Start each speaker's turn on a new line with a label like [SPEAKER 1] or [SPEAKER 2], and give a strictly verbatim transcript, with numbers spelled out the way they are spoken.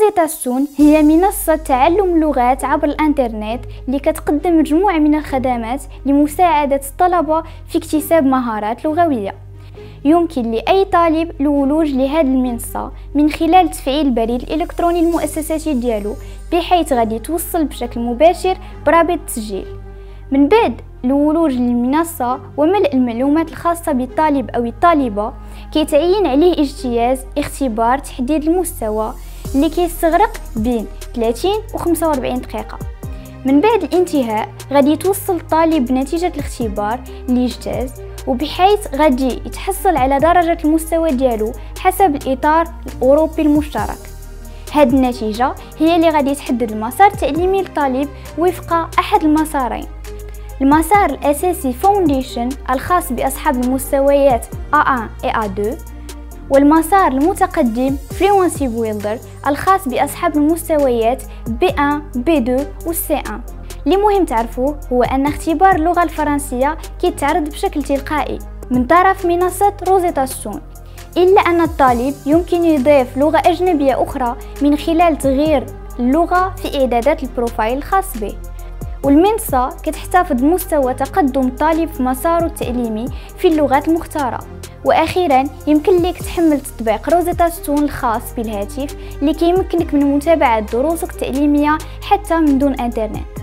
[SPEAKER 1] روزيتا ستون هي منصة تعلم اللغات عبر الانترنت اللي كتقدم مجموعة من الخدمات لمساعدة الطلبة في اكتساب مهارات لغوية. يمكن لأي طالب الولوج لهذه المنصة من خلال تفعيل البريد الإلكتروني المؤسساتي ديالو، بحيث غادي توصل بشكل مباشر برابط التسجيل. من بعد الولوج للمنصة وملء المعلومات الخاصة بالطالب أو الطالبة، كيتعين عليه اجتياز اختبار تحديد المستوى اللي كيستغرق بين ثلاثين و خمسة وأربعين دقيقة. من بعد الانتهاء غادي يتوصل الطالب بنتيجة الاختبار اللي اجتاز، وبحيث غادي يتحصل على درجة المستوى ديالو حسب الإطار الأوروبي المشترك. هاد النتيجة هي اللي غادي تحدد المسار التعليمي للطالب وفق أحد المسارين: المسار الأساسي فاونديشن الخاص بأصحاب المستويات إيه واحد و إيه اثنين، والمسار المتقدم فلوينسي بويلدر الخاص بأصحاب المستويات بي واحد بي اثنين و سي واحد. اللي مهم تعرفوه هو أن اختبار اللغة الفرنسية كيتعرض بشكل تلقائي من طرف منصة روزيتا ستون، إلا أن الطالب يمكن يضيف لغة أجنبية أخرى من خلال تغيير اللغة في إعدادات البروفايل الخاص به. والمنصة كتحتفظ بمستوى تقدم الطالب في مساره التعليمي في اللغات المختارة. وأخيرا يمكن لك تحمل تطبيق روزيتا ستون الخاص بالهاتف اللي كيمكنك من متابعة دروسك التعليمية حتى من دون انترنت.